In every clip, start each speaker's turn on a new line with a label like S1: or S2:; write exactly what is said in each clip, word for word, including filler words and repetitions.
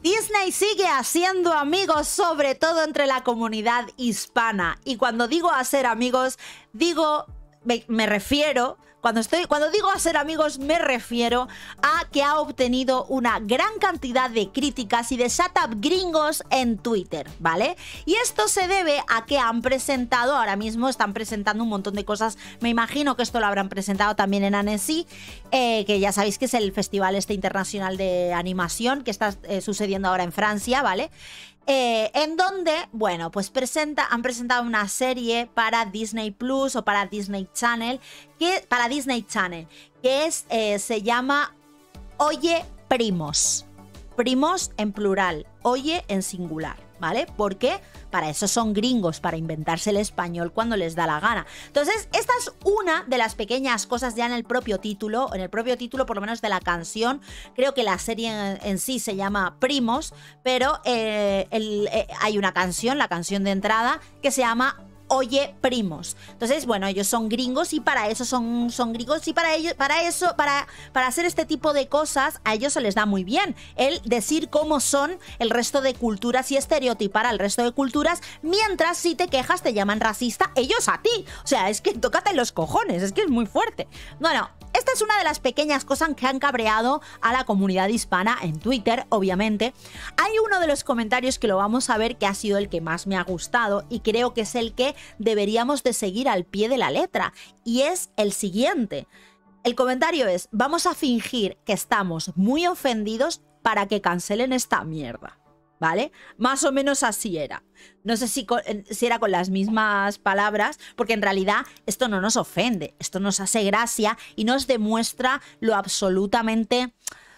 S1: Disney sigue haciendo amigos, sobre todo entre la comunidad hispana. Y cuando digo hacer amigos, digo, me, me refiero... Cuando, estoy, cuando digo hacer amigos, me refiero a que ha obtenido una gran cantidad de críticas y de shut-up gringos en Twitter, ¿vale? Y esto se debe a que han presentado, ahora mismo están presentando un montón de cosas. Me imagino que esto lo habrán presentado también en Annecy, eh, que ya sabéis que es el festival este internacional de animación que está eh, sucediendo ahora en Francia, ¿vale? Eh, en donde, bueno, pues presenta, han presentado una serie para Disney Plus o para Disney Channel, que, para Disney Channel, que es, eh, se llama Oye Primos. Primos en plural, oye en singular, ¿vale? ¿Por qué? Para eso son gringos, para inventarse el español cuando les da la gana. Entonces, esta es una de las pequeñas cosas ya en el propio título, en el propio título por lo menos de la canción. Creo que la serie en, en sí se llama Primos, pero eh, el, eh, hay una canción, la canción de entrada, que se llama Oye Primos. Entonces, bueno, ellos son gringos y para eso son, son gringos y para ellos, para eso, para, para hacer este tipo de cosas, a ellos se les da muy bien el decir cómo son el resto de culturas y estereotipar al resto de culturas, mientras si te quejas te llaman racista ellos a ti. O sea, es que tócate los cojones, es que es muy fuerte. Bueno, esta es una de las pequeñas cosas que han cabreado a la comunidad hispana en Twitter, obviamente. Hay uno de los comentarios que lo vamos a ver que ha sido el que más me ha gustado y creo que es el que deberíamos de seguir al pie de la letra, y es el siguiente. El comentario es: vamos a fingir que estamos muy ofendidos para que cancelen esta mierda, ¿vale? Más o menos así era. No sé si, con, si era con las mismas palabras, porque en realidad esto no nos ofende, esto nos hace gracia y nos demuestra lo absolutamente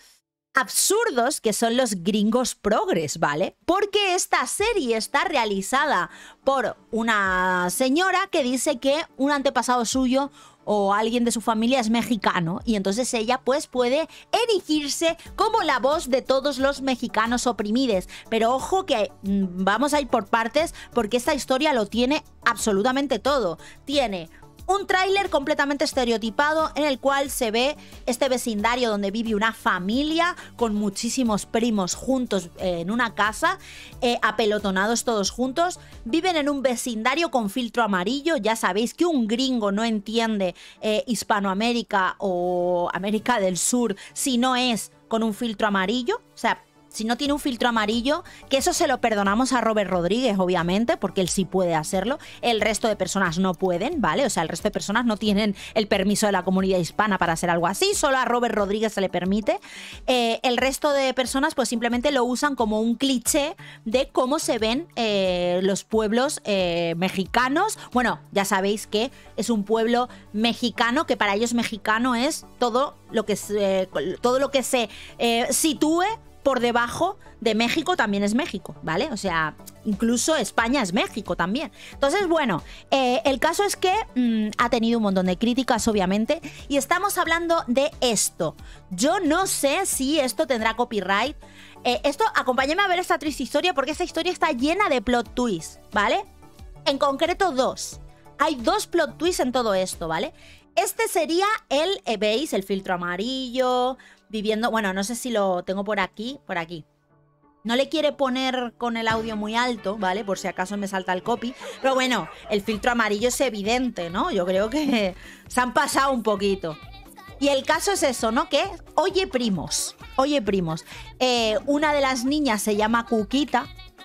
S1: absurdos que son los gringos progres, ¿vale? Porque esta serie está realizada por una señora que dice que un antepasado suyo o alguien de su familia es mexicano, y entonces ella pues puede erigirse como la voz de todos los mexicanos oprimidos. Pero ojo que mmm, vamos a ir por partes, porque esta historia lo tiene absolutamente todo. Tiene un tráiler completamente estereotipado en el cual se ve este vecindario donde vive una familia con muchísimos primos juntos eh, en una casa, eh, apelotonados todos juntos. Viven en un vecindario con filtro amarillo. Ya sabéis que un gringo no entiende eh, Hispanoamérica o América del Sur si no es con un filtro amarillo. O sea, si no tiene un filtro amarillo, que eso se lo perdonamos a Robert Rodríguez, obviamente, porque él sí puede hacerlo. El resto de personas no pueden, ¿vale? O sea, el resto de personas no tienen el permiso de la comunidad hispana para hacer algo así. Solo a Robert Rodríguez se le permite. Eh, el resto de personas, pues simplemente lo usan como un cliché de cómo se ven eh, los pueblos eh, mexicanos. Bueno, ya sabéis que es un pueblo mexicano, que para ellos mexicano es todo lo que se, todo lo que se eh, sitúe por debajo de México. También es México, ¿vale? O sea, incluso España es México también. Entonces, bueno, eh, el caso es que mmm, ha tenido un montón de críticas, obviamente, y estamos hablando de esto. Yo no sé si esto tendrá copyright. Eh, esto, acompáñame a ver esta triste historia, porque esta historia está llena de plot twists, ¿vale? En concreto, dos. Hay dos plot twists en todo esto, ¿vale? Este sería el, eh, ¿veis? El filtro amarillo, viviendo... Bueno, no sé si lo tengo por aquí, por aquí. No le quiere poner con el audio muy alto, ¿vale? Por si acaso me salta el copy. Pero bueno, el filtro amarillo es evidente, ¿no? Yo creo que se han pasado un poquito. Y el caso es eso, ¿no? Que, oye primos, oye primos. Eh, una de las niñas se llama Cuquita.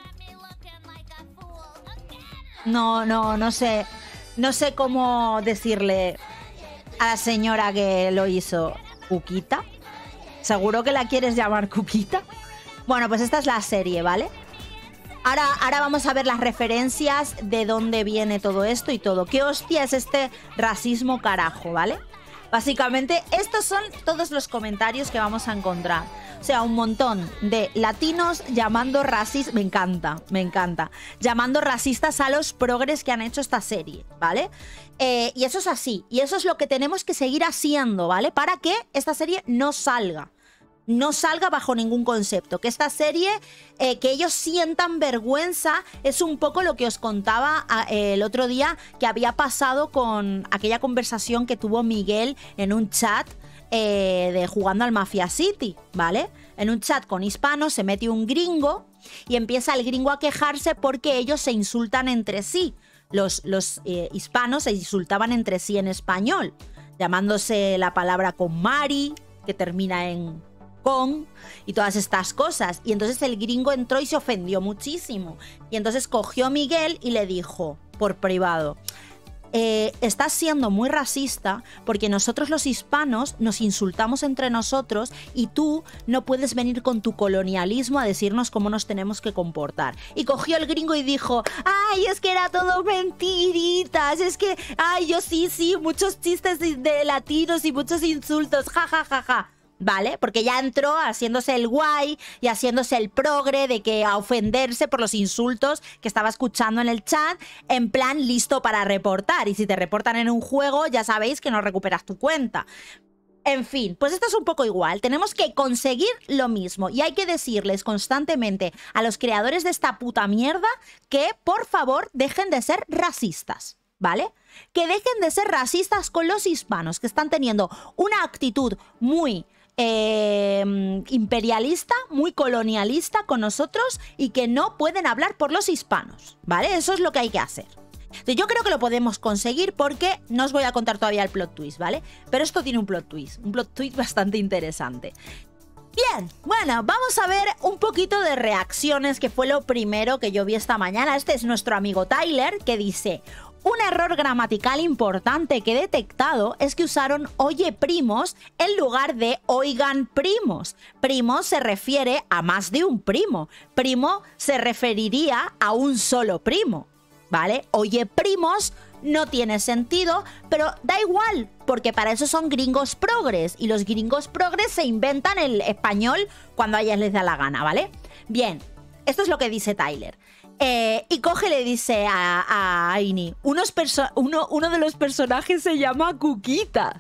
S1: No, no, no sé. No sé cómo decirle a la señora que lo hizo. ¿Cuquita? ¿Seguro que la quieres llamar Cuquita? Bueno, pues esta es la serie, ¿vale? Ahora, ahora vamos a ver las referencias de dónde viene todo esto y todo. ¿Qué hostia es este racismo carajo, ¿vale? Básicamente, estos son todos los comentarios que vamos a encontrar. O sea, un montón de latinos llamando racistas... Me encanta, me encanta. Llamando racistas a los progres que han hecho esta serie, ¿vale? Eh, y eso es así. Y eso es lo que tenemos que seguir haciendo, ¿vale? Para que esta serie no salga. no salga bajo ningún concepto. Que esta serie, eh, que ellos sientan vergüenza, es un poco lo que os contaba eh, el otro día que había pasado con aquella conversación que tuvo Miguel en un chat eh, de jugando al Mafia City, ¿vale? En un chat con hispanos se mete un gringo y empieza el gringo a quejarse porque ellos se insultan entre sí. Los, los eh, hispanos se insultaban entre sí en español, llamándose la palabra con Mari, que termina en con, y todas estas cosas. Y entonces el gringo entró y se ofendió muchísimo. Y entonces cogió a Miguel y le dijo, por privado, eh, estás siendo muy racista porque nosotros los hispanos nos insultamos entre nosotros y tú no puedes venir con tu colonialismo a decirnos cómo nos tenemos que comportar. Y cogió el gringo y dijo, ay, es que era todo mentiritas, es que, ay, yo sí, sí, muchos chistes de, de latinos y muchos insultos, ja, ja, ja, ja. ¿Vale? Porque ya entró haciéndose el guay y haciéndose el progre de que a ofenderse por los insultos que estaba escuchando en el chat, en plan listo para reportar. Y si te reportan en un juego, ya sabéis que no recuperas tu cuenta. En fin, pues esto es un poco igual. Tenemos que conseguir lo mismo y hay que decirles constantemente a los creadores de esta puta mierda que, por favor, dejen de ser racistas, ¿vale? Que dejen de ser racistas con los hispanos, que están teniendo una actitud muy Eh, imperialista, muy colonialista con nosotros y que no pueden hablar por los hispanos, ¿vale? Eso es lo que hay que hacer. Entonces, yo creo que lo podemos conseguir porque no os voy a contar todavía el plot twist, ¿vale? Pero esto tiene un plot twist, un plot twist bastante interesante. Bien, bueno, vamos a ver un poquito de reacciones, que fue lo primero que yo vi esta mañana. Este es nuestro amigo Tyler, que dice: un error gramatical importante que he detectado es que usaron oye primos en lugar de oigan primos. Primo se refiere a más de un primo. Primo se referiría a un solo primo, ¿vale? Oye primos no tiene sentido, pero da igual, porque para eso son gringos progres, y los gringos progres se inventan el español cuando a ellas les da la gana, ¿vale? Bien, esto es lo que dice Tyler. Eh, y coge y le dice a, a Aini, unos uno, uno de los personajes se llama Cuquita.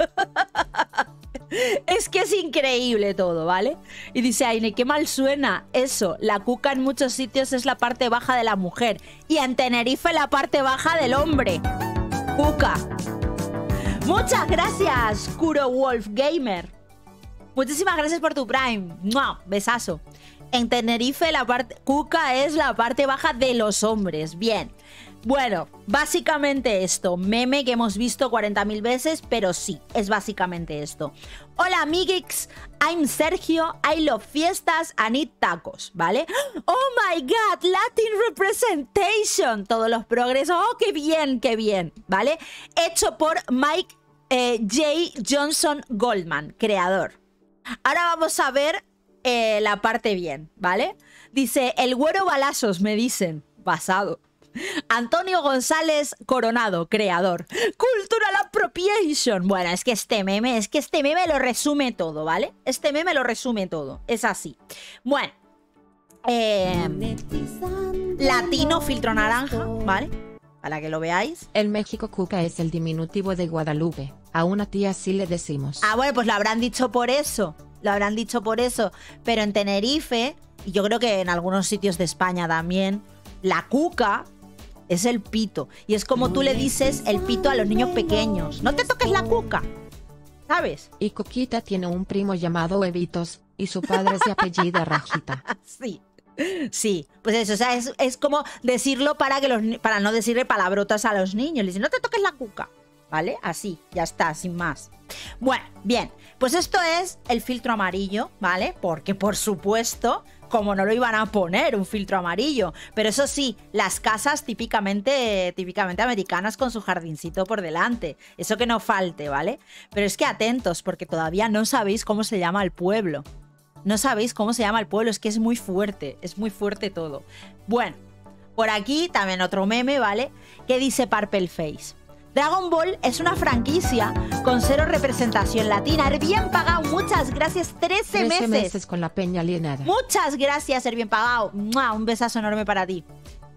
S1: Es que es increíble todo, ¿vale? Y dice Aini, qué mal suena eso. La cuca en muchos sitios es la parte baja de la mujer y en Tenerife la parte baja del hombre. Cuca. Muchas gracias, Kuro Wolf Gamer. Muchísimas gracias por tu Prime. ¡Mua! Besazo. En Tenerife la parte cuca es la parte baja de los hombres. Bien. Bueno, básicamente esto. Meme que hemos visto cuarenta mil veces, pero sí, es básicamente esto. Hola, amiguix. I'm Sergio. I love fiestas and eat tacos, ¿vale? Oh my God, Latin representation. Todos los progresos. Oh, qué bien, qué bien, ¿vale? Hecho por Mike eh, J. Johnson Goldman, creador. Ahora vamos a ver eh, la parte bien, ¿vale? Dice, el güero balazos, me dicen. Basado. Antonio González Coronado, creador. Cultural Appropriation. Bueno, es que este meme, es que este meme lo resume todo, ¿vale? Este meme lo resume todo. Es así. Bueno. Eh, latino filtro naranja, ¿vale? Para que lo veáis.
S2: En México cuca es el diminutivo de Guadalupe. A una tía sí le decimos.
S1: Ah, bueno, pues lo habrán dicho por eso. Lo habrán dicho por eso. Pero en Tenerife, y yo creo que en algunos sitios de España también, la cuca es el pito. Y es como tú le dices el pito a los niños pequeños. No te toques la cuca, ¿sabes?
S2: Y Coquita tiene un primo llamado Evitos, y su padre se apellida Rajita.
S1: Sí, sí. Pues eso, o sea, es, es como decirlo para, que los, para no decirle palabrotas a los niños. Le dicen, no te toques la cuca, ¿vale? Así, ya está, sin más. Bueno, bien. Pues esto es el filtro amarillo, ¿vale? Porque, por supuesto, como no lo iban a poner un filtro amarillo. Pero eso sí, las casas típicamente, típicamente americanas con su jardincito por delante. Eso que no falte, ¿vale? Pero es que atentos, porque todavía no sabéis cómo se llama el pueblo. No sabéis cómo se llama el pueblo, es que es muy fuerte, es muy fuerte todo. Bueno, por aquí también otro meme, ¿vale? Que dice Purple Face. Dragon Ball es una franquicia con cero representación latina. Er bien pagado, muchas gracias. trece meses.
S2: meses con la peña alienada.
S1: Muchas gracias, Er bien pagado. ¡Mua! Un besazo enorme para ti.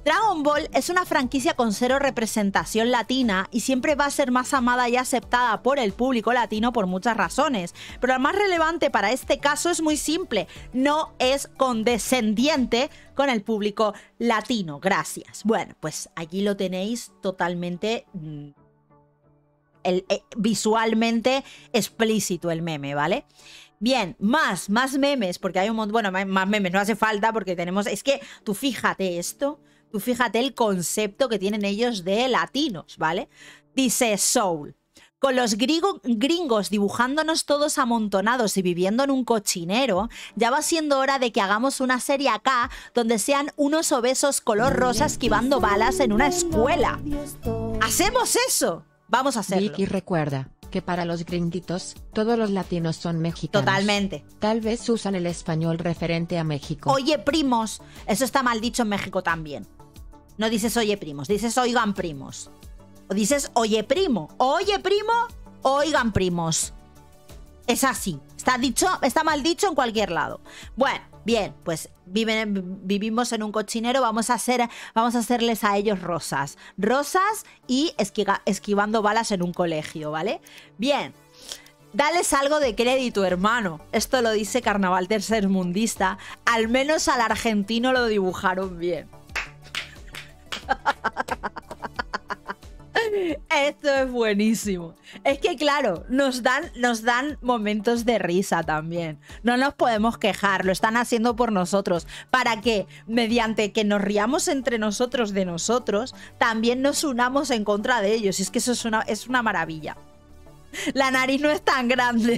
S1: Dragon Ball es una franquicia con cero representación latina y siempre va a ser más amada y aceptada por el público latino por muchas razones. Pero lo más relevante para este caso es muy simple. No es condescendiente con el público latino. Gracias. Bueno, pues aquí lo tenéis totalmente... Mmm, el, eh, visualmente explícito el meme, ¿vale? Bien, más, más memes, porque hay un montón... Bueno, más memes no hace falta porque tenemos... Es que tú fíjate esto... Tú fíjate el concepto que tienen ellos de latinos, ¿vale? Dice Soul. Con los grigo, gringos dibujándonos todos amontonados y viviendo en un cochinero, ya va siendo hora de que hagamos una serie acá donde sean unos obesos color rosa esquivando balas en una escuela. ¡Hacemos eso! Vamos a hacerlo.
S2: Vicky recuerda que para los gringuitos, todos los latinos son mexicanos.
S1: Totalmente.
S2: Tal vez usan el español referente a México.
S1: Oye, primos. Eso está mal dicho en México también. No dices oye, primos. Dices oigan, primos. O dices oye, primo. Oye, primo. Oigan, primos. Es así. Está dicho, está mal dicho en cualquier lado. Bueno, bien, pues viven, vivimos en un cochinero. Vamos a, hacer, vamos a hacerles a ellos rosas. Rosas y esquiva, esquivando balas en un colegio, ¿vale? Bien. Dales algo de crédito, hermano. Esto lo dice Carnaval Tercermundista. Al menos al argentino lo dibujaron bien. Esto es buenísimo. Es que claro, nos dan, nos dan momentos de risa también. No nos podemos quejar, lo están haciendo por nosotros. Para que, mediante que nos riamos entre nosotros de nosotros, también nos unamos en contra de ellos. Y es que eso es una, es una maravilla. La nariz no es tan grande.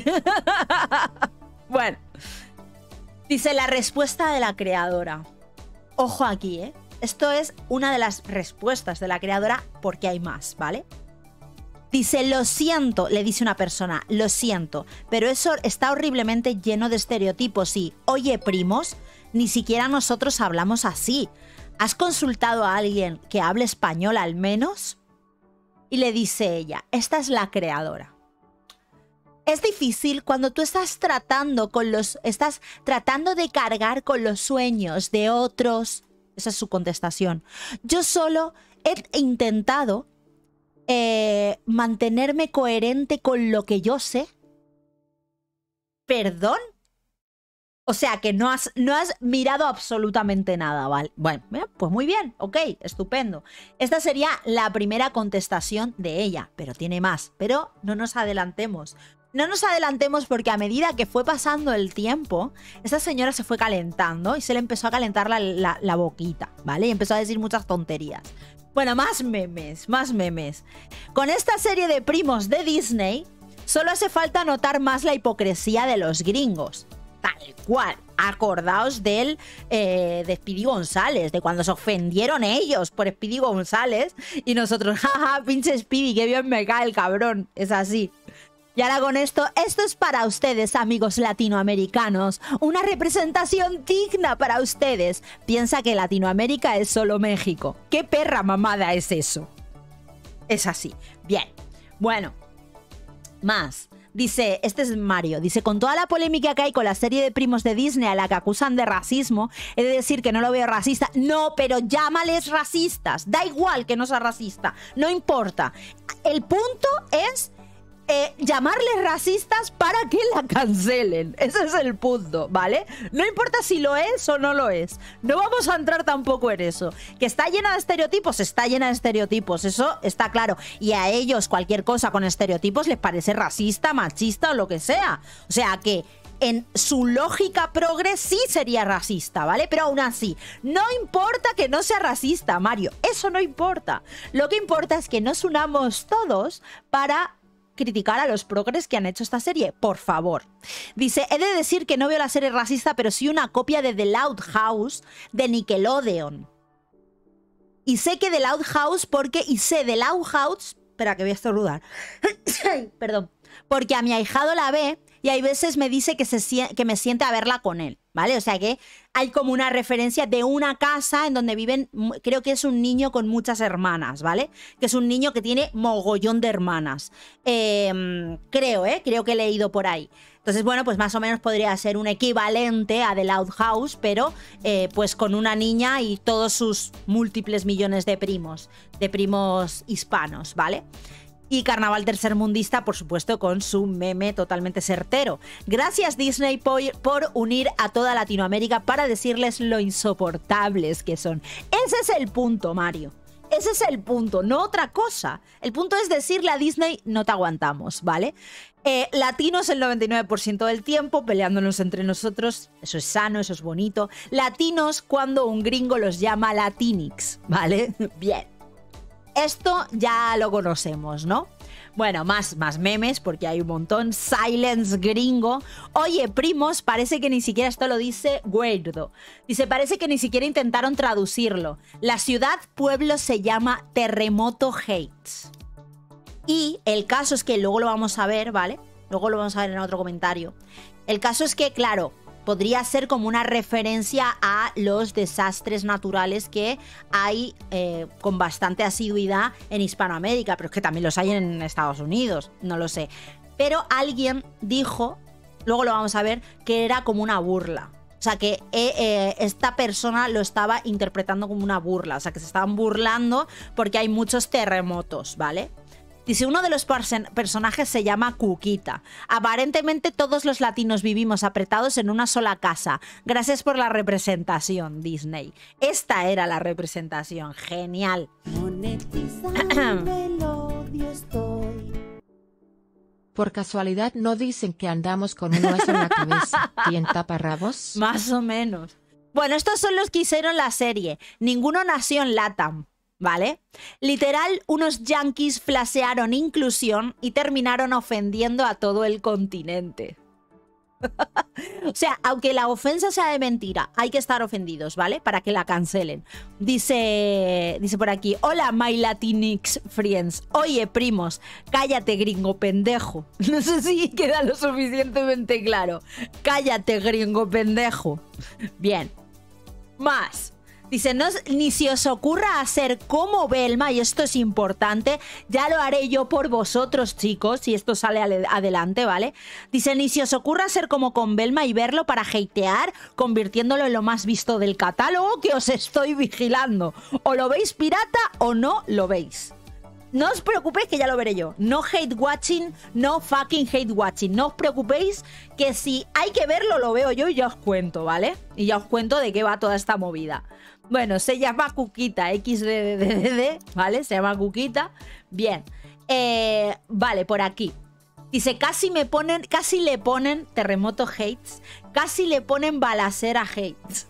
S1: Bueno. Dice la respuesta de la creadora. Ojo aquí, ¿eh? Esto es una de las respuestas de la creadora porque hay más, ¿vale? Dice, lo siento, le dice una persona, lo siento, pero eso está horriblemente lleno de estereotipos y, oye, primos, ni siquiera nosotros hablamos así. ¿Has consultado a alguien que hable español al menos? Y le dice ella, esta es la creadora. Es difícil cuando tú estás tratando con los, estás tratando de cargar con los sueños de otros. Esa es su contestación. Yo solo he intentado eh, mantenerme coherente con lo que yo sé. ¿Perdón? O sea, que no has, no has mirado absolutamente nada, ¿vale? Bueno, pues muy bien, ok, estupendo. Esta sería la primera contestación de ella, pero tiene más. Pero no nos adelantemos. No nos adelantemos porque a medida que fue pasando el tiempo, esta señora se fue calentando y se le empezó a calentar la, la, la boquita, ¿vale? Y empezó a decir muchas tonterías. Bueno, más memes, más memes. Con esta serie de primos de Disney, solo hace falta notar más la hipocresía de los gringos. Tal cual. Acordaos del, eh, de Speedy González, de cuando se ofendieron ellos por Speedy González y nosotros, jaja, pinche Speedy, qué bien me cae el cabrón. Es así. Y ahora con esto, esto es para ustedes, amigos latinoamericanos. Una representación digna para ustedes. Piensa que Latinoamérica es solo México. ¿Qué perra mamada es eso? Es así. Bien. Bueno. Más. Dice, este es Mario, dice, con toda la polémica que hay con la serie de primos de Disney a la que acusan de racismo, he de decir que no lo veo racista. No, pero llámales racistas. Da igual que no sea racista. No importa. El punto es... Eh, llamarles racistas para que la cancelen. Ese es el punto, ¿vale? No importa si lo es o no lo es. No vamos a entrar tampoco en eso. Que está llena de estereotipos, está llena de estereotipos. Eso está claro. Y a ellos cualquier cosa con estereotipos les parece racista, machista o lo que sea. O sea que en su lógica progre sí sería racista, ¿vale? Pero aún así, no importa que no sea racista, Mario. Eso no importa. Lo que importa es que nos unamos todos para criticar a los progres que han hecho esta serie, por favor. Dice, he de decir que no veo la serie racista, pero sí una copia de The Loud House de Nickelodeon. Y sé que The Loud House porque... Y sé The Loud House... Espera, que voy a estornudar. Perdón. Porque a mi ahijado la ve y hay veces me dice que, se, que me siente a verla con él. ¿vale? O sea que hay como una referencia de una casa en donde viven, creo que es un niño con muchas hermanas, ¿vale? Que es un niño que tiene mogollón de hermanas. Eh, creo, ¿eh? Creo que he leído por ahí. Entonces, bueno, pues más o menos podría ser un equivalente a The Loud House, pero eh, pues con una niña y todos sus múltiples millones de primos, de primos hispanos, ¿vale? Y Carnaval tercermundista, por supuesto, con su meme totalmente certero. Gracias Disney por, por unir a toda Latinoamérica para decirles lo insoportables que son. Ese es el punto, Mario. Ese es el punto, no otra cosa. El punto es decirle a Disney, no te aguantamos, ¿vale? Eh, latinos el noventa y nueve por ciento del tiempo, peleándonos entre nosotros, eso es sano, eso es bonito. Latinos cuando un gringo los llama latinix, ¿vale? Bien. Esto ya lo conocemos, ¿no? Bueno, más, más memes, porque hay un montón. Silence gringo. Oye, primos, parece que ni siquiera esto lo dice Guerdo. Dice, parece que ni siquiera intentaron traducirlo. La ciudad pueblo se llama Terremoto Heights. Y el caso es que luego lo vamos a ver, ¿vale? Luego lo vamos a ver en otro comentario. El caso es que, claro, podría ser como una referencia a los desastres naturales que hay eh, con bastante asiduidad en Hispanoamérica, pero es que también los hay en Estados Unidos, no lo sé. Pero alguien dijo, luego lo vamos a ver, que era como una burla. O sea, que eh, eh, esta persona lo estaba interpretando como una burla. O sea, que se estaban burlando porque hay muchos terremotos, ¿vale? Dice, uno de los personajes se llama Cuquita. Aparentemente todos los latinos vivimos apretados en una sola casa. Gracias por la representación, Disney. Esta era la representación. Genial.
S3: Monetizando el odio estoy.
S2: Por casualidad no dicen que andamos con un hueso en la cabeza y en taparrabos.
S1: Más o menos. Bueno, estos son los que hicieron la serie. Ninguno nació en LATAM. ¿Vale? Literal, unos yanquis flashearon inclusión y terminaron ofendiendo a todo el continente. O sea, aunque la ofensa sea de mentira, hay que estar ofendidos, ¿vale? Para que la cancelen. Dice, dice por aquí, hola, my Latinx friends. Oye, primos, cállate, gringo pendejo. No sé si queda lo suficientemente claro. Cállate, gringo pendejo. Bien. Más. Dice, no, ni si os ocurra hacer como Velma, y esto es importante, ya lo haré yo por vosotros, chicos, si esto sale adelante, ¿vale? Dice, ni si os ocurra hacer como con Velma y verlo para hatear, convirtiéndolo en lo más visto del catálogo, que os estoy vigilando. O lo veis pirata o no lo veis. No os preocupéis que ya lo veré yo. No hate watching, no fucking hate watching. No os preocupéis que si hay que verlo, lo veo yo y ya os cuento, ¿vale? Y ya os cuento de qué va toda esta movida. Bueno, se llama Cuquita, equis de de de de, ¿vale? Se llama Cuquita. Bien. Eh, vale, por aquí. Dice, casi me ponen, casi le ponen terremoto hates, casi le ponen balacera hates.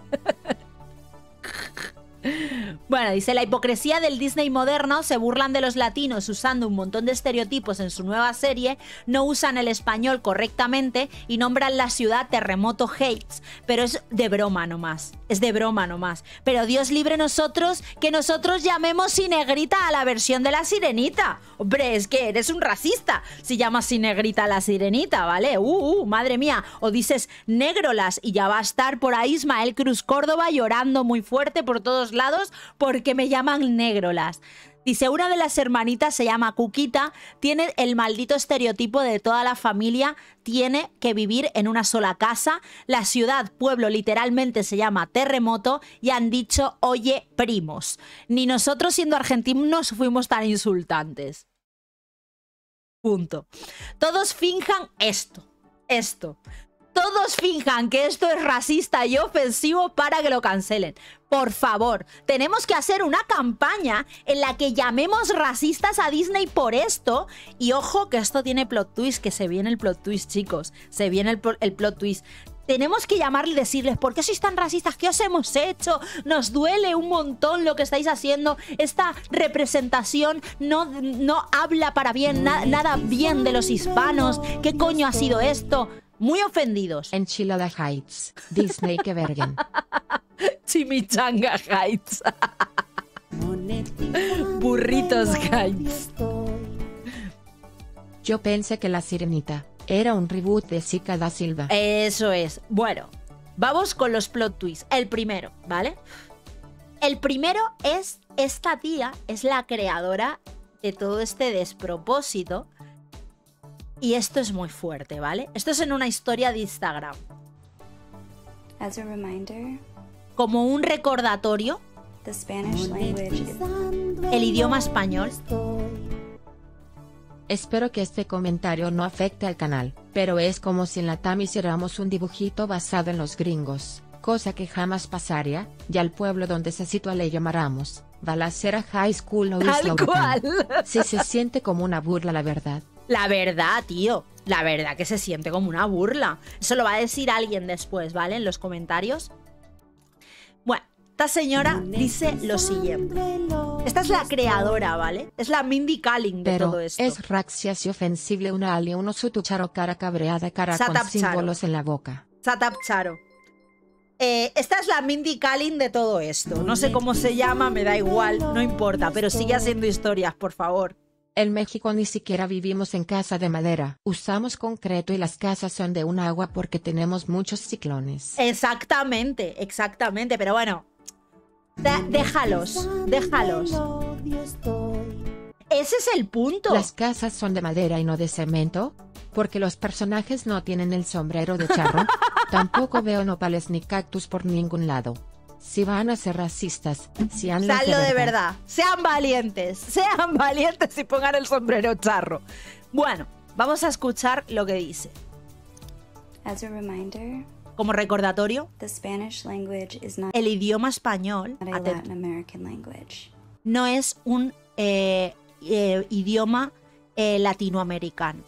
S1: Bueno, dice, la hipocresía del Disney moderno, se burlan de los latinos usando un montón de estereotipos en su nueva serie, no usan el español correctamente y nombran la ciudad Terremoto Heights, pero es de broma nomás, es de broma nomás. Pero Dios libre nosotros que nosotros llamemos Sinegrita a la versión de la Sirenita. Hombre, es que eres un racista si llamas Sinegrita a la Sirenita, ¿vale? Uh, uh, madre mía. O dices Negrolas y ya va a estar por ahí Ismael Cruz Córdoba llorando muy fuerte por todos lados porque me llaman Negrolas. Dice, una de las hermanitas se llama Cuquita, tiene el maldito estereotipo de toda la familia, tiene que vivir en una sola casa, la ciudad, pueblo literalmente se llama Terremoto y han dicho, oye, primos. Ni nosotros siendo argentinos fuimos tan insultantes. Punto. Todos finjan esto, esto. Todos finjan que esto es racista y ofensivo para que lo cancelen. Por favor, tenemos que hacer una campaña en la que llamemos racistas a Disney por esto. Y ojo que esto tiene plot twist, que se viene el plot twist, chicos. Se viene el, el plot twist. Tenemos que llamarle y decirles, ¿por qué sois tan racistas? ¿Qué os hemos hecho? Nos duele un montón lo que estáis haciendo. Esta representación no, no habla para bien, na, nada bien de los hispanos. ¿Qué coño ha sido esto? Muy ofendidos.
S2: Enchilada Heights. Disney que verguen.
S1: Chimichanga Heights. Burritos Heights.
S2: Yo pensé que La Sirenita era un reboot de Zika da Silva.
S1: Eso es. Bueno, vamos con los plot twists. El primero, ¿vale? El primero es, esta tía es la creadora de todo este despropósito. Y esto es muy fuerte, ¿vale? Esto es en una historia de Instagram.
S4: As a reminder,
S1: Como un recordatorio,
S4: the Spanish language
S1: el idioma español.
S2: Espero que este comentario no afecte al canal, pero es como si en la Tami hiciéramos un dibujito basado en los gringos, cosa que jamás pasaría, y al pueblo donde se sitúa le llamáramos Balacera High School o
S1: Tal
S2: Isla Huracán.
S1: cual.
S2: Si se siente como una burla, la verdad.
S1: La verdad, tío. La verdad que se siente como una burla. Eso lo va a decir alguien después, ¿vale? En los comentarios. Bueno, esta señora dice lo siguiente. Esta es la creadora, ¿vale? Es la Mindy Kaling de
S2: Pero
S1: todo esto.
S2: es raxias y ofensible una alien uno su tucharo cara cabreada cara con
S1: Satap Charo.
S2: símbolos en la boca.
S1: Satap Charo. Eh, esta es la Mindy Kaling de todo esto. No sé cómo se llama, me da igual, no importa, pero sigue haciendo historias, por favor.
S2: En México ni siquiera vivimos en casa de madera. Usamos concreto y las casas son de un agua porque tenemos muchos ciclones.
S1: Exactamente, exactamente, pero bueno. de- déjalos, déjalos. Ese es el punto.
S2: ¿Las casas son de madera y no de cemento? Porque los personajes no tienen el sombrero de charro. Tampoco veo nopales ni cactus por ningún lado. Si van a ser racistas, seanlos
S1: Sallo de verdad. Sean valientes. Sean valientes y pongan el sombrero charro. Bueno, vamos a escuchar lo que dice.
S4: As a reminder,
S1: Como recordatorio,
S4: the Spanish language is not
S1: el idioma español
S4: a
S1: atento,
S4: Latin American language.
S1: no es un eh, eh, idioma eh, latinoamericano.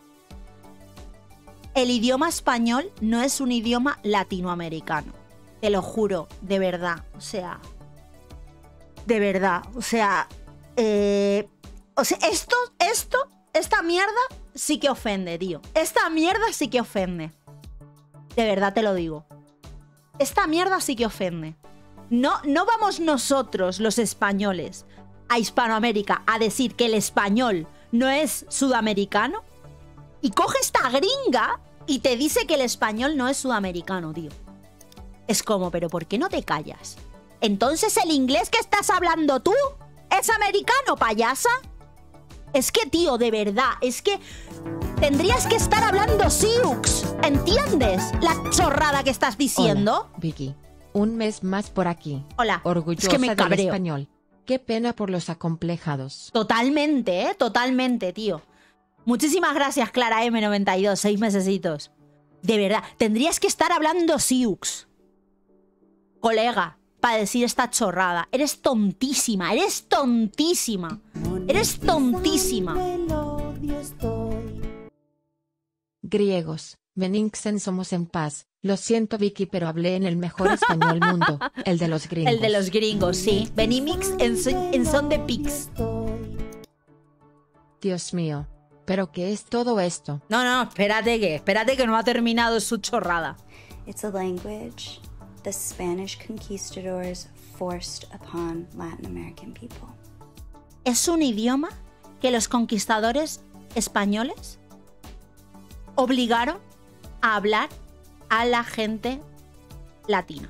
S1: El idioma español no es un idioma latinoamericano. Te lo juro, de verdad. O sea, de verdad. O sea, eh, o sea, esto, esto, esta mierda sí que ofende, tío. Esta mierda sí que ofende. De verdad te lo digo. Esta mierda sí que ofende. No, no vamos nosotros, los españoles, a Hispanoamérica a decir que el español no es sudamericano. Y coge esta gringa y te dice que el español no es sudamericano, tío. Es como, pero ¿por qué no te callas? Entonces, ¿el inglés que estás hablando tú es americano, payasa? Es que, tío, de verdad, es que tendrías que estar hablando Siux. ¿Entiendes la chorrada que estás diciendo?
S2: Hola, Vicky. Un mes más por aquí.
S1: Hola.
S2: Orgullosa
S1: Es que me
S2: del
S1: cabreo.
S2: español. Qué pena por los acomplejados.
S1: Totalmente, ¿eh? Totalmente, tío. Muchísimas gracias, Clara M noventa y dos, seis mesecitos. De verdad, tendrías que estar hablando Siux. Colega, para decir esta chorrada. Eres tontísima, eres tontísima. Eres tontísima.
S2: Griegos, Beninxen somos en paz. Lo siento, Vicky, pero hablé en el mejor español mundo, el de los gringos.
S1: El de los gringos, sí. Benimix en, son- en son de pics.
S2: Dios mío. ¿Pero qué es todo esto?
S1: No, no, espérate que, espérate que no ha terminado su chorrada.
S4: It's a language the Spanish conquistadors forced upon Latin American people.
S1: Es un idioma que los conquistadores españoles obligaron a hablar a la gente latina.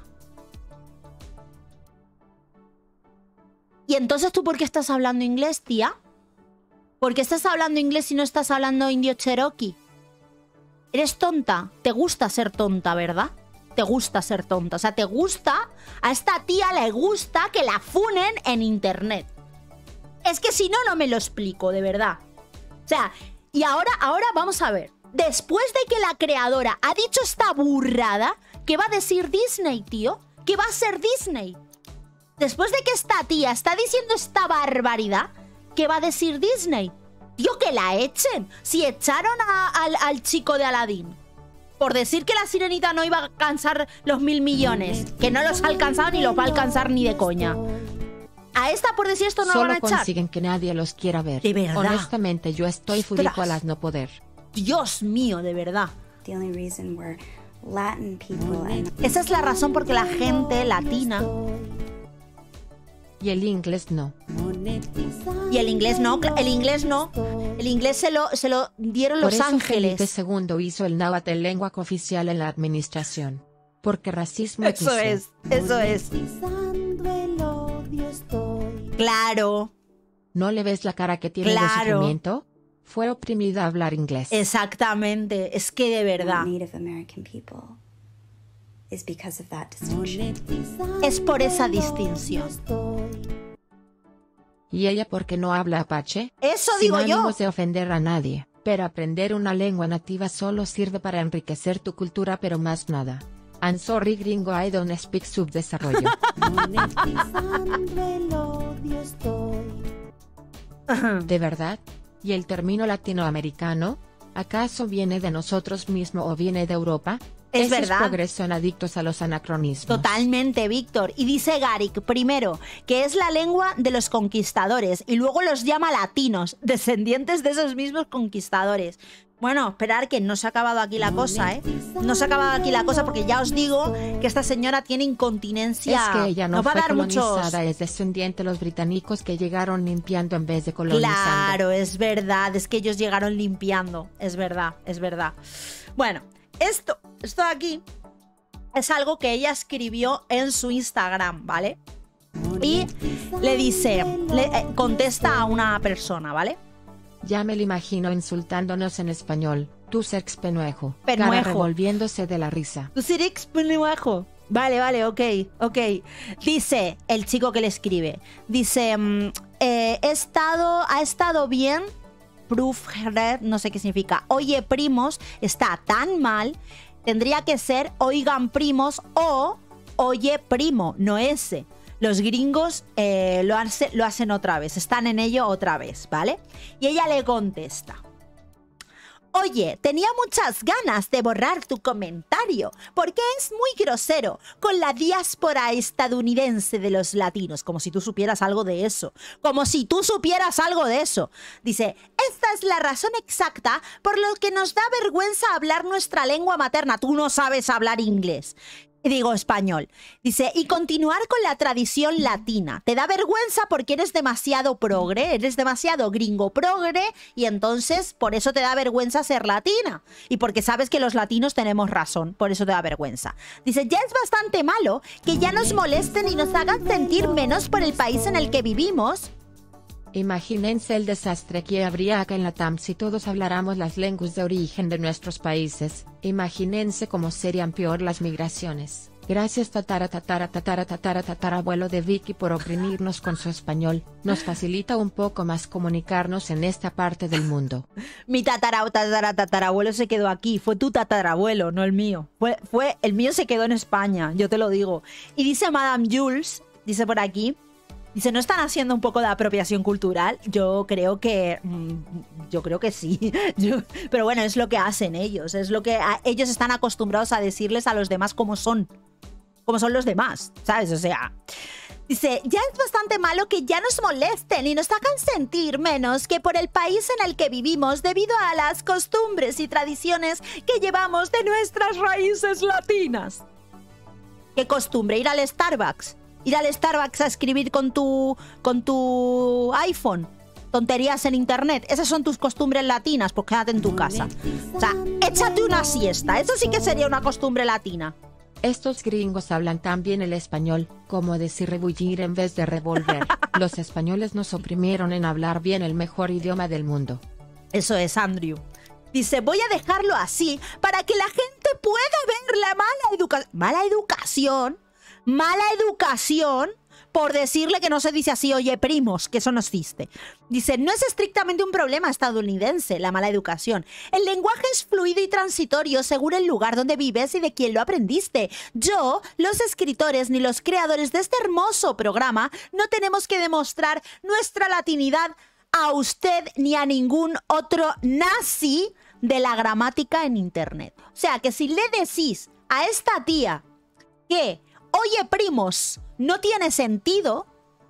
S1: ¿Y entonces tú por qué estás hablando inglés, tía? ¿Por qué estás hablando inglés si no estás hablando indio cherokee? ¿Eres tonta? ¿Te gusta ser tonta, verdad? Te gusta ser tonta. O sea, te gusta... A esta tía le gusta que la funen en internet. Es que si no, no me lo explico, de verdad. O sea, y ahora, ahora vamos a ver. Después de que la creadora ha dicho esta burrada, ¿qué va a decir Disney, tío? ¿Qué va a ser Disney? Después de que esta tía está diciendo esta barbaridad, ¿qué va a decir Disney? Tío, que la echen. Si echaron a- al, al chico de Aladdin por decir que la sirenita no iba a alcanzar los mil millones, que no los ha alcanzado ni los va a alcanzar ni de coña. A esta por decir esto no la van a
S2: Solo
S1: echar.
S2: consiguen que nadie los quiera ver.
S1: De verdad.
S2: Honestamente, yo estoy
S1: Ostras.
S2: fudico a las no poder.
S1: Dios mío, de verdad.
S4: The only reason we're Latin people and
S1: Esa es la razón por que la gente latina
S2: Y el inglés no.
S1: y el inglés no, cla- el inglés no, el inglés se lo, se lo dieron
S2: Por
S1: Los
S2: eso
S1: Ángeles.
S2: Felipe segundo hizo el náhuatl lengua oficial en la administración. Porque racismo
S1: Eso
S2: quiso.
S1: es, eso es.
S3: Monetizando el odio estoy.
S1: Claro,
S2: ¿No le ves la cara que tiene de
S1: Claro.
S2: sufrimiento? Fue oprimida a hablar inglés.
S1: exactamente. Es que de verdad.
S4: Native American people is because of that distinction.
S3: Monetizando
S1: Es por esa
S3: el odio
S1: distinción.
S3: estoy.
S2: ¿Y ella por qué no habla apache?
S1: Eso
S2: Sin
S1: digo yo.
S2: ánimos de ofender a nadie, pero aprender una lengua nativa solo sirve para enriquecer tu cultura, pero más nada. I'm sorry gringo, I don't speak subdesarrollo.
S3: Monetizando el odio estoy.
S2: ¿De verdad? ¿Y el término latinoamericano? ¿Acaso viene de nosotros mismos o viene de Europa?
S1: Es
S2: Esos
S1: verdad.
S2: progres son adictos a los anacronismos.
S1: Totalmente, Víctor. Y dice Garik, primero, que es la lengua de los conquistadores y luego los llama latinos, descendientes de esos mismos conquistadores. Bueno, esperar que no se ha acabado aquí la cosa, ¿eh? No se ha acabado aquí la cosa porque ya os digo que esta señora tiene incontinencia.
S2: Es que ella no
S1: Nos va a
S2: fue
S1: dar
S2: colonizada,
S1: muchos...
S2: es descendiente de los británicos que llegaron limpiando en vez de colonizando.
S1: Claro, es verdad, es que ellos llegaron limpiando, es verdad, es verdad. Bueno, esto, esto de aquí es algo que ella escribió en su Instagram, ¿vale? Y le dice, le eh, contesta a una persona, ¿vale?
S2: Ya me lo imagino insultándonos en español, tu sex penuejo,
S1: Penuejo.
S2: cara revolviéndose de la risa.
S1: Tu Sirix Penuejo. Vale, vale, ok, ok. Dice el chico que le escribe, dice, mm, eh, he estado, ha estado bien, proof, no sé qué significa. Oye, primos, está tan mal, tendría que ser oigan primos o oye primo, no ese. Los gringos eh, lo, hace- lo hacen otra vez, están en ello otra vez, ¿vale? Y ella le contesta. Oye, tenía muchas ganas de borrar tu comentario, porque es muy grosero con la diáspora estadounidense de los latinos, como si tú supieras algo de eso, como si tú supieras algo de eso. Dice, esta es la razón exacta por lo que nos da vergüenza hablar nuestra lengua materna. Tú no sabes hablar inglés. Digo español. Dice, y continuar con la tradición latina. Te da vergüenza porque eres demasiado progre, eres demasiado gringo progre y entonces por eso te da vergüenza ser latina. Y porque sabes que los latinos tenemos razón, por eso te da vergüenza. Dice, ya es bastante malo que ya nos molesten y nos hagan sentir menos por el país en el que vivimos.
S2: Imagínense el desastre que habría acá en la T A M si todos habláramos las lenguas de origen de nuestros países. Imagínense cómo serían peor las migraciones. Gracias tatara tatara tatara tatara tatarabuelo de Vicky por oprimirnos con su español. Nos facilita un poco más comunicarnos en esta parte del mundo.
S1: Mi tatara, tatara, tatarabuelo se quedó aquí. Fue tu tatarabuelo, no el mío. Fue, fue, el mío se quedó en España, yo te lo digo. Y dice Madame Jules, dice por aquí, dice, ¿no están haciendo un poco de apropiación cultural? Yo creo que... mm, yo creo que sí. Yo- pero bueno, es lo que hacen ellos. Es lo que a- ellos están acostumbrados a decirles a los demás cómo son. Cómo son los demás, ¿sabes? O sea... Dice, ya es bastante malo que ya nos molesten y nos hagan sentir menos que por el país en el que vivimos debido a las costumbres y tradiciones que llevamos de nuestras raíces latinas. ¿Qué costumbre? Ir al Starbucks. Ir al Starbucks a escribir con tu, con tu iPhone. Tonterías en internet. Esas son tus costumbres latinas, pues quédate en tu casa. O sea, échate una siesta. Eso sí que sería una costumbre latina.
S2: Estos gringos hablan tan bien el español, como decir rebullir en vez de revolver. Los españoles nos oprimieron en hablar bien el mejor idioma del mundo.
S1: Eso es, Andrew. Dice, voy a dejarlo así para que la gente pueda ver la mala educación. ¿Mala educación? ¿Mala educación? Por decirle que no se dice así, oye, primos, que eso no existe. Dice, no es estrictamente un problema estadounidense, la mala educación. El lenguaje es fluido y transitorio según el lugar donde vives y de quién lo aprendiste. Yo, los escritores ni los creadores de este hermoso programa, no tenemos que demostrar nuestra latinidad a usted ni a ningún otro nazi de la gramática en internet. O sea, que si le decís a esta tía que, oye, primos, no tiene sentido,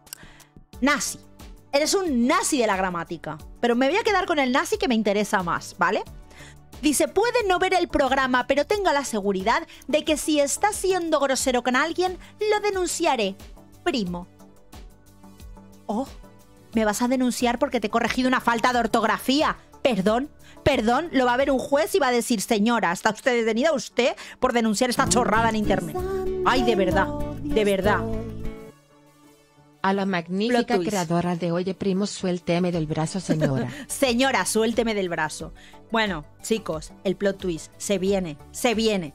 S1: nazi. Eres un nazi de la gramática. Pero me voy a quedar con el nazi que me interesa más, ¿vale? Dice, puede no ver el programa, pero tenga la seguridad de que si está siendo grosero con alguien, lo denunciaré. Primo. Oh, me vas a denunciar porque te he corregido una falta de ortografía. Perdón, perdón, lo va a ver un juez y va a decir, señora, ¿está usted detenida usted por denunciar esta chorrada en internet? Ay, de verdad, de verdad.
S2: A la magnífica creadora de Oye Primo, suélteme del brazo, señora.
S1: Señora, suélteme del brazo. Bueno, chicos, el plot twist se viene, se viene.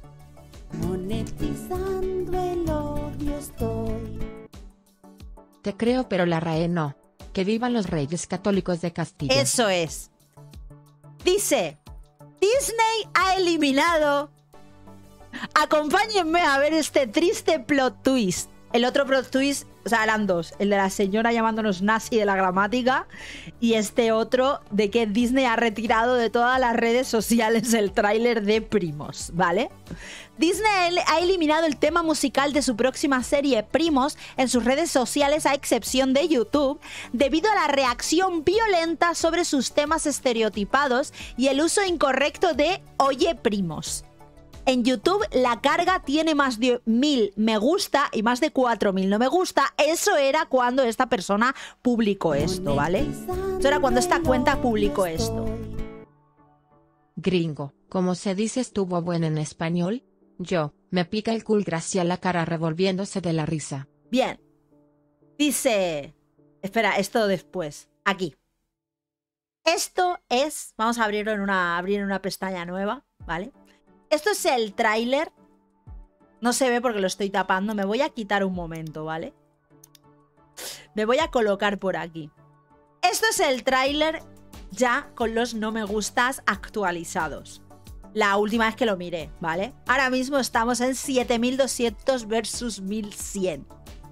S3: Monetizando el odio estoy.
S2: Te creo, pero la R A E no. Que vivan los Reyes Católicos de Castilla.
S1: Eso es. Dice, Disney ha eliminado... Acompáñenme a ver este triste plot twist. El otro plot twist, o sea, eran dos. El de la señora llamándonos nazi de la gramática y este otro de que Disney ha retirado de todas las redes sociales el tráiler de Primos, ¿vale? Disney ha eliminado el tema musical de su próxima serie Primos en sus redes sociales, a excepción de YouTube, debido a la reacción violenta sobre sus temas estereotipados y el uso incorrecto de Oye Primos. En YouTube la carga tiene más de mil me gusta y más de cuatro mil no me gusta. Eso era cuando esta persona publicó esto, ¿vale? Eso era cuando esta cuenta publicó esto.
S2: Gringo, como se dice estuvo bueno en español. Yo, me pica el cul Gracia la cara revolviéndose de la risa.
S1: Bien. Dice... Espera, esto después. Aquí. Esto es... Vamos a abrirlo en una, abrir una pestaña nueva, ¿vale? Esto es el tráiler. No se ve porque lo estoy tapando. Me voy a quitar un momento, ¿vale? Me voy a colocar por aquí. Esto es el tráiler ya con los no me gustas actualizados. La última vez que lo miré, ¿vale? Ahora mismo estamos en siete mil doscientos versus mil cien.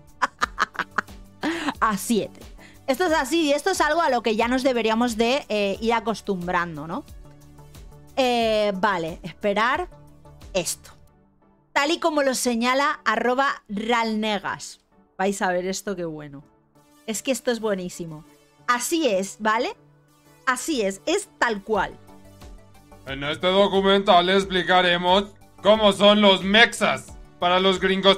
S1: A siete. Esto es así y esto es algo a lo que ya nos deberíamos de eh, ir acostumbrando, ¿no? Eh, vale, esperar esto. Tal y como lo señala arroba ralnegas. Vais a ver esto, qué bueno. Es que esto es buenísimo. Así es, ¿vale? Así es, es tal cual.
S5: En este documental explicaremos cómo son los mexas para los gringos.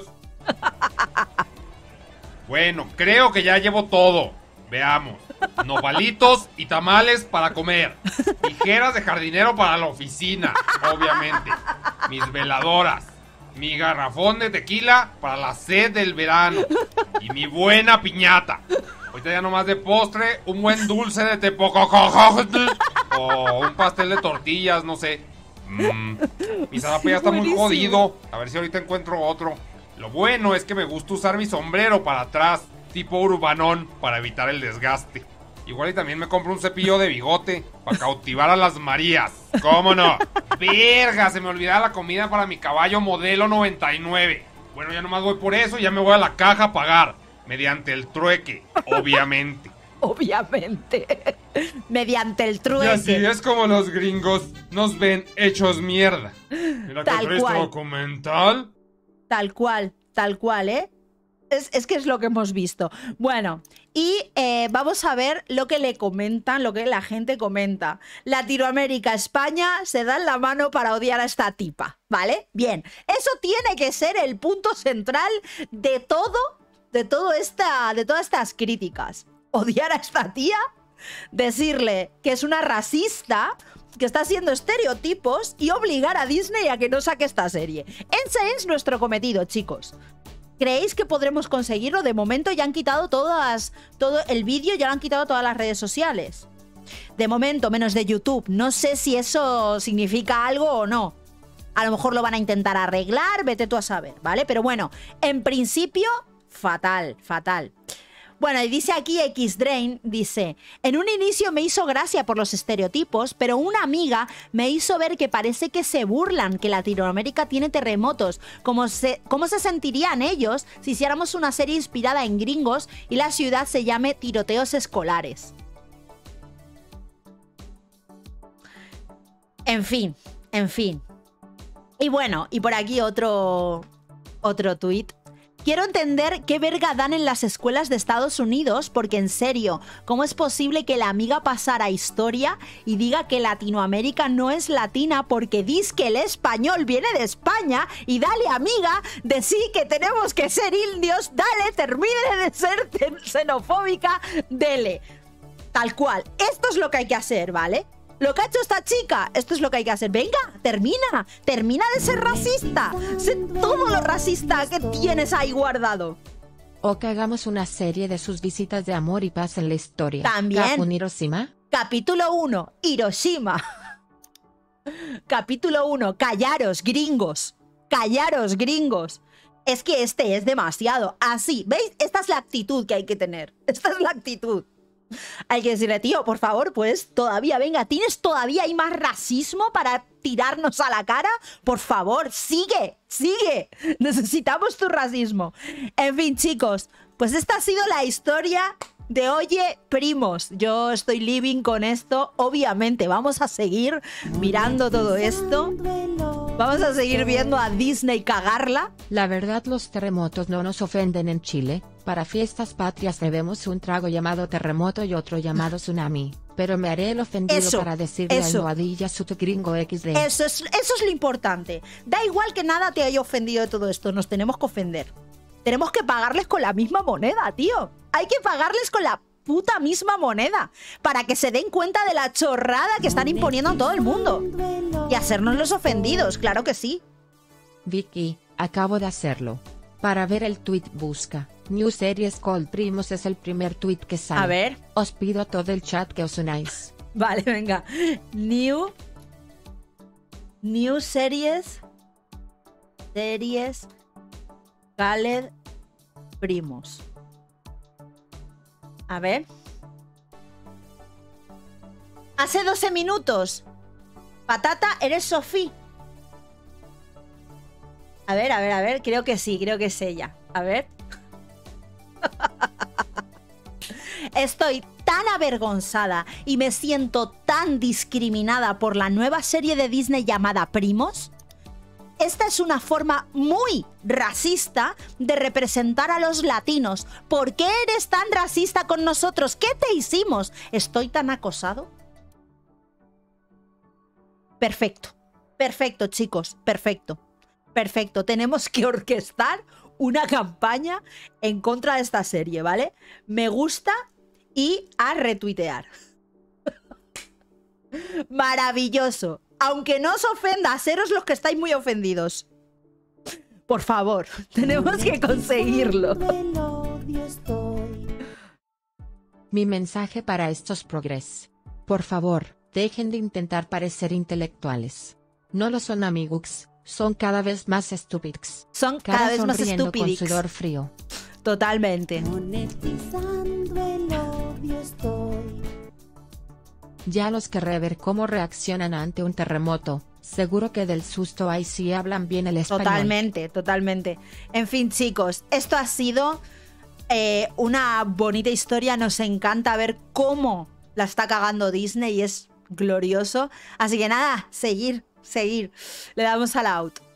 S5: Bueno, creo que ya llevo todo. Veamos. Nopalitos y tamales para comer. Tijeras de jardinero para la oficina, obviamente. Mis veladoras. Mi garrafón de tequila para la sed del verano. Y mi buena piñata. Ahorita ya nomás de postre, un buen dulce de tepocococotl. O un pastel de tortillas, no sé. Mm, mi zarape ya está muy jodido. A ver si ahorita encuentro otro. Lo bueno es que me gusta usar mi sombrero para atrás, tipo urbanón, para evitar el desgaste. Igual y también me compro un cepillo de bigote para cautivar a las Marías. ¿Cómo no? ¡Verga! Se me olvidaba la comida para mi caballo modelo noventa y nueve. Bueno, ya nomás voy por eso y ya me voy a la caja a pagar. Mediante el trueque, obviamente.
S1: Obviamente. Mediante el trueque.
S5: Y así es como los gringos nos ven hechos mierda. Mira
S1: Tal
S5: que triste
S1: cual.
S5: documental.
S1: Tal cual, tal cual, ¿eh? Es, es que es lo que hemos visto. Bueno, y eh, vamos a ver lo que le comentan, lo que la gente comenta. Latinoamérica, España se dan la mano para odiar a esta tipa, ¿vale? Bien, eso tiene que ser el punto central de todo, de todo esta, de todas estas críticas. Odiar a esta tía, decirle que es una racista, que está haciendo estereotipos y obligar a Disney a que no saque esta serie. Ese es nuestro cometido, chicos. ¿Creéis que podremos conseguirlo? De momento ya han quitado todas, todo el vídeo, ya lo han quitado todas las redes sociales. De momento, menos de YouTube. No sé si eso significa algo o no. A lo mejor lo van a intentar arreglar, vete tú a saber, ¿vale? Pero bueno, en principio, fatal, fatal. Bueno, y dice aquí X-Drain, dice, en un inicio me hizo gracia por los estereotipos, pero una amiga me hizo ver que parece que se burlan que Latinoamérica tiene terremotos. ¿Cómo se, cómo se sentirían ellos si hiciéramos una serie inspirada en gringos y la ciudad se llame Tiroteos Escolares? En fin, en fin. Y bueno, y por aquí otro, otro tuit. Quiero entender qué verga dan en las escuelas de Estados Unidos, porque en serio, ¿cómo es posible que la amiga pasara historia y diga que Latinoamérica no es latina porque dice que el español viene de España y dale, amiga, decí que tenemos que ser indios, dale, termine de ser xenofóbica, dele. Tal cual, esto es lo que hay que hacer, ¿vale? lo que ha hecho esta chica. Esto es lo que hay que hacer. Venga, termina. Termina de ser racista. Sé todo lo racista que tienes ahí guardado.
S2: O que hagamos una serie de sus visitas de amor y paz en la historia.
S1: También.
S2: Capun Hiroshima.
S1: Capítulo uno, Hiroshima. Capítulo uno, callaros, gringos. Callaros, gringos. Es que este es demasiado. Así, ¿veis? Esta es la actitud que hay que tener. Esta es la actitud. Hay que decirle, tío, por favor, pues todavía, venga, ¿tienes todavía hay más racismo para tirarnos a la cara? Por favor, sigue, sigue. Necesitamos tu racismo. En fin, chicos, pues esta ha sido la historia de Oye Primos. Yo estoy living con esto. Obviamente, vamos a seguir mirando todo esto. Vamos a seguir viendo a Disney cagarla.
S2: La verdad, los terremotos no nos ofenden en Chile. Para fiestas patrias bebemos un trago llamado terremoto y otro llamado tsunami. Pero me haré el ofendido
S1: Eso,
S2: para decirle
S1: eso.
S2: a Almohadilla su gringo equis de.
S1: Eso es, eso es lo importante. Da igual que nada te haya ofendido de todo esto. Nos tenemos que ofender. Tenemos que pagarles con la misma moneda, tío. Hay que pagarles con la puta misma moneda para que se den cuenta de la chorrada que están imponiendo a todo el mundo. Y hacernos los ofendidos, claro que sí.
S2: Vicky, acabo de hacerlo. Para ver el tweet busca. New Series Called Primos es el primer tweet que sale.
S1: A ver.
S2: Os pido a todo el chat que os unáis.
S1: Vale, venga. New. New series. Series. Called Primos. A ver. Hace doce minutos. Patata, eres Sofía. A ver, a ver, a ver. Creo que sí, creo que es ella. A ver. Estoy tan avergonzada y me siento tan discriminada por la nueva serie de Disney llamada Primos. Esta es una forma muy racista de representar a los latinos. ¿Por qué eres tan racista con nosotros? ¿Qué te hicimos? ¿Estoy tan acosado? Perfecto. Perfecto, chicos. Perfecto. Perfecto. Tenemos que orquestar una campaña en contra de esta serie, ¿vale? Me gusta y a retuitear. Maravilloso. Aunque no os ofenda, seros los que estáis muy ofendidos. Por favor, tenemos que conseguirlo.
S2: Mi mensaje para estos progres. Por favor, dejen de intentar parecer intelectuales. No lo son, amigos. Son cada vez más estúpidos.
S1: Son cada
S2: Cara
S1: vez más
S2: sonriendo
S1: estúpidos.
S2: con sudor frío.
S1: Totalmente.
S3: Monetizando el odio estoy.
S2: Ya los querré ver cómo reaccionan ante un terremoto. Seguro que del susto ahí sí hablan bien el español.
S1: Totalmente, totalmente. En fin, chicos, esto ha sido eh, una bonita historia. Nos encanta ver cómo la está cagando Disney y es glorioso. Así que nada, seguir, seguir. Le damos al out.